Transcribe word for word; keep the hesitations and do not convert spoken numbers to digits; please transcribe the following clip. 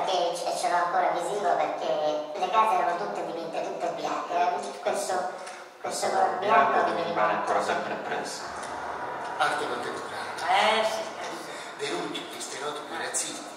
perché ce ce l'ho ancora visivo, perché le case erano tutte dipinte, tutte bianche, era questo, questo color bianco che mi rimane ancora sempre impresso. Arte contemporanea. Eh sì, eh sì. Denuncia gli stereotipi razzisti